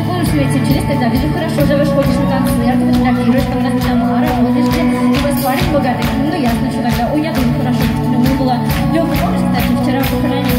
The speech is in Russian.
лучше ведь учились, тогда вижу хорошо, живешь, ходишь на концерты, фотографируешь, там у нас дома, работаешь, где у вас парень богатый, ну ясно, что тогда, ой, я думаю, хорошо, ну была. Лёха, помнишь, кстати, вчера похоронили